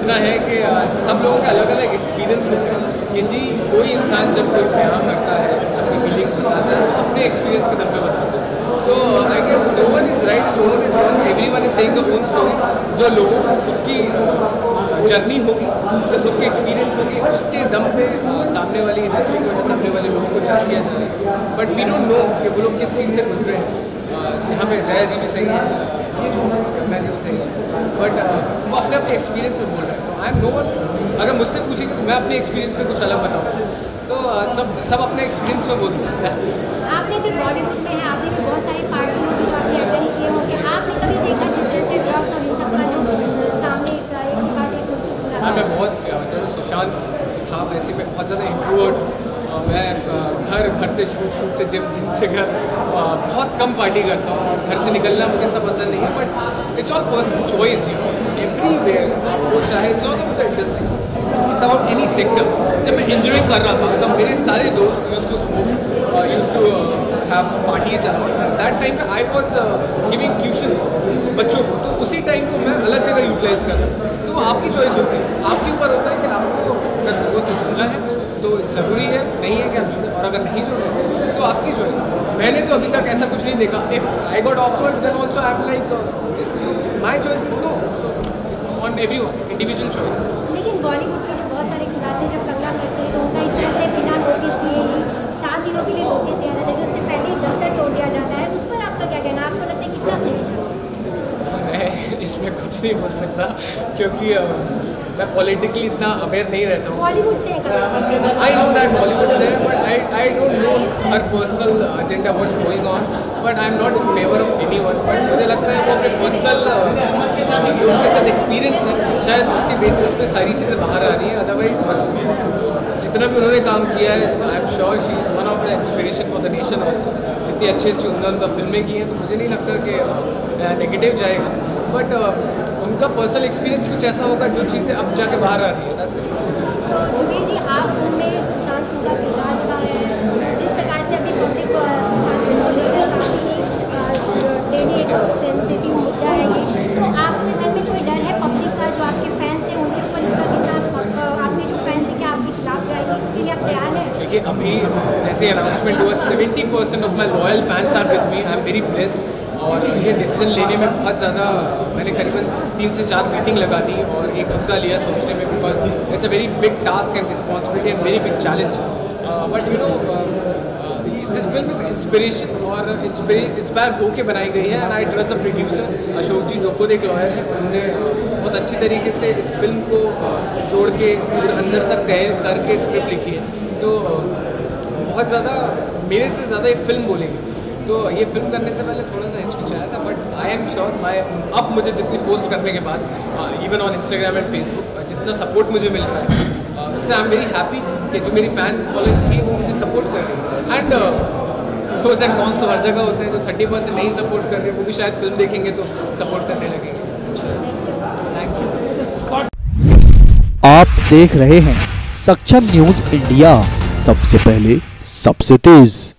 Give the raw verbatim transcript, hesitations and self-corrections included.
इतना है कि सब लोगों के अलग अलग एक्सपीरियंस होते हैं। किसी कोई इंसान जब कोई बयान करता है, जब अपनी फीलिंग्स बताता है, तो अपने एक्सपीरियंस के दम पे बताता है। तो I guess no one is right, no one is wrong, everyone is saying the own story. जो लोगों को खुद की जर्नी होगी, जो खुद के एक्सपीरियंस होगी, उसके दम पे सामने वाली इंडस्ट्री को या सामने वाले लोगों को जज किया जा रहा है। बट वी डोंट नो कि वो लोग किस चीज़ से गुजरे हैं। यहाँ पे जया जी भी सही है, गंगा जी भी सही है, बट वो अपने अपने एक्सपीरियंस में बोल रहे हैं। तो आई एम नो वन, अगर मुझसे पूछेंगे तो मैं अपने एक्सपीरियंस में कुछ अलग बताऊँ, तो सब सब अपने एक्सपीरियंस में बोलते हैं। आपने भी बॉलीवुड में है, आपने भी बहुत सारी पार्टियों की जो आपने अटेंड किए होंगे, आपने कभी देखा जिस तरह से ड्रग्स और इन सब का जो सामने एक के बाद एक? हाँ, मैं बहुत ज़्यादा सुशांत था, वैसे मैं बहुत ज़्यादा इंट्रोवर्ट। मैं घर घर से शूट शूट से जिम जिम से घर बहुत कम पार्टी करता हूँ, और घर से निकलना मुझे इतना पसंद नहीं है। But it's all personal choice, you know, everywhere आपको चाहे it's not about the industry, it's about any sector. जब मैं इंजॉय कर रहा था, मतलब मेरे सारे दोस्त used to smoke, used to have parties, that time में आई वाज गिविंग ट्यूशंस बच्चों को, तो उसी टाइम को मैं अलग जगह यूटिलाइज कर रहा हूँ। तो आपकी चॉइस होती है, आपके ऊपर होता है कि आपको अगर लोगों से जुड़ना है तो ज़रूरी है, नहीं है कि आप जुड़े, और अगर नहीं जुड़े तो आपकी चॉइस। मैंने तो अभी तक ऐसा कुछ नहीं देखा। If I got offered then also I am like my choice is no, so it's on everyone, individual choice. लेकिन बॉलीवुड के जो बहुत सारे खुलासे जब कंगना करते हैं तो उनका इस तरह से बिना नोटिस दिए ही सात दिनों के लिए नोटिस दिया जाता है, उससे पहले ही दफ्तर तोड़ दिया जाता है। उस पर आपका क्या कहना है? आपको लगता है कितना सही था? मैं इसमें कुछ नहीं बोल सकता, क्योंकि मैं पॉलिटिकली इतना अवेयर नहीं रहता हूँ। बॉलीवुड से आई नो दैट बॉलीवुड से, but I I don't know her personal agenda what's going on, but I am not in favour of anyone. बट मुझे लगता है वो अपने पर्सनल जो उनके साथ एक्सपीरियंस है, शायद उसके बेसिस पे सारी चीज़ें बाहर आ रही हैं। अदरवाइज जितना भी उन्होंने काम किया है, I am sure she is one of the inspiration for the nation also. इतनी अच्छी अच्छी उम्दा उम्दा फिल्में की हैं, तो मुझे नहीं लगता कि नेगेटिव जाएगा। बट उनका पर्सनल एक्सपीरियंस कुछ ऐसा होगा जो चीज़ें अब जाके बाहर आ रही है। That's it. तो जुबेर जी, आप फिल्म में सुशांत सिंह का किरदार निभा रहे हैं, जिस प्रकार से अभी पब्लिक सुशांत सिंह को लेकर काफ़ी डेली सेंसिटिव मुद्दा है ये, तो आपके मन में कोई डर है पब्लिक का, जो आपके फैंस हैं उनके ऊपर इसका कितना, आपके जो फैंस हैं क्या आपके खिलाफ जाएगी, इसके लिए आप तैयार हैं? देखिए, अभी जैसे अनाउंसमेंट हुआ, seventy percent of my loyal fans are with me, I am very blessed. और ये डिसीजन लेने में बहुत ज़्यादा मैंने करीबन तीन से चार मीटिंग लगा दी और एक हफ्ता लिया सोचने में, because it's a very big task and responsibility and very big challenge. But you know, this film is inspiration और इंस्पायर होके बनाई गई है। And I trust the producer Ashok ji, जो खुद एक लॉयर है, उन्होंने बहुत अच्छी तरीके से इस फिल्म को जोड़ के पूरे अंदर तक तय करके स्क्रिप्ट लिखी है। तो बहुत ज़्यादा मेरे से ज़्यादा ये फिल्म बोलेगी। तो ये फिल्म करने से पहले थोड़ा सा हिचकिचाया था, but I am sure my अब मुझे जितनी पोस्ट करने के बाद, even on Instagram and Facebook, जितना सपोर्ट मुझे मिल रहा है, इससे आई एम वेरी हैप्पी कि जो मेरी फ़ैन फॉलोइंग थी वो मुझे सपोर्ट कर रही है। एंड प्रोस एंड कॉन्स तो हर जगह होते हैं, जो थर्टी परसेंट नहीं सपोर्ट कर रहे वो भी शायद फिल्म देखेंगे तो सपोर्ट करने लगेंगे। Thank you. आप देख रहे हैं सक्षम न्यूज़ इंडिया, सबसे पहले सबसे तेज।